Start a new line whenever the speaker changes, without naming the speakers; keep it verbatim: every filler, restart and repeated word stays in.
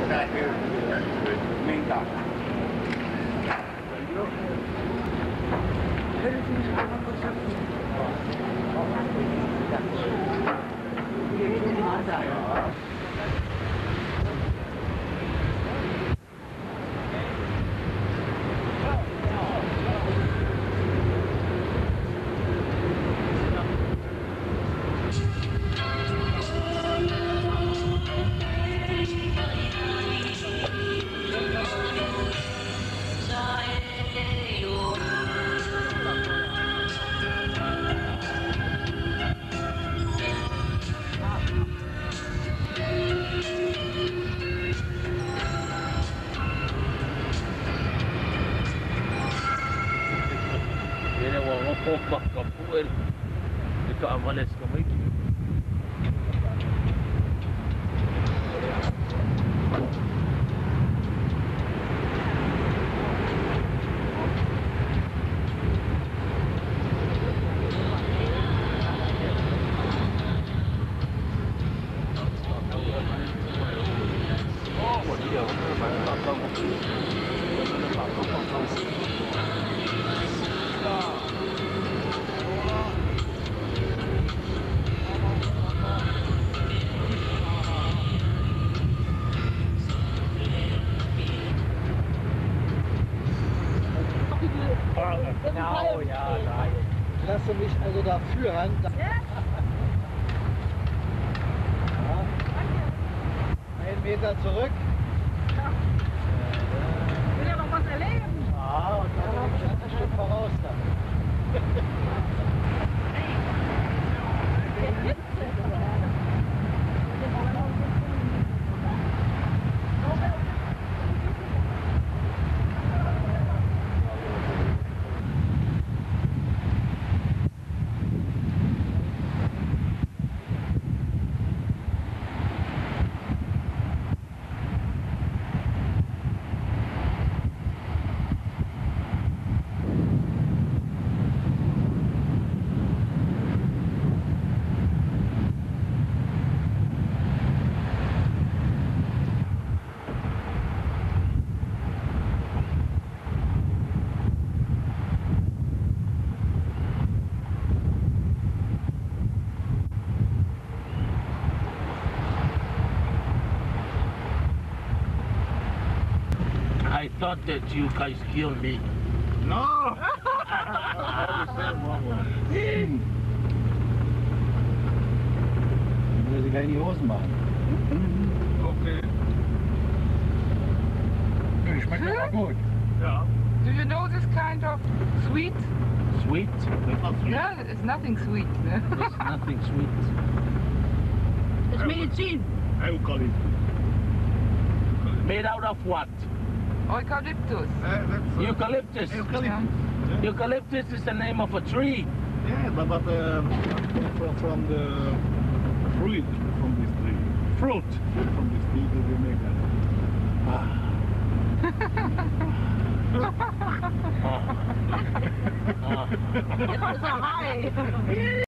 Pompa kapuel. Ito amalis kami.
Genau, ja, nein. Lass du mich also da führen. Ja? Ja. Einen Meter zurück.
Ja. Ich will ja noch was erleben.
Ja, und dann bin ich ein Stück voraus dann.
I thought that you guys killed me.
No!
Ich will sie gleich in die Hosen machen.
Okay.
Die schmeckt aber gut.
Ja.
Do you know this kind of sweet?
Sweet?
No, it's nothing sweet. No?
There's nothing sweet.
It's medicine.
Eucalyptus.
Made out of what?
Eucalyptus.
Uh, that's, uh,
Eucalyptus.
Eucalyptus.
Yeah.
Eucalyptus is the name of a tree.
Yeah, but, but uh, from, from the fruit from this tree. Fruit from this tree that we make that.
Ah. Ah. Ah.
It's a high.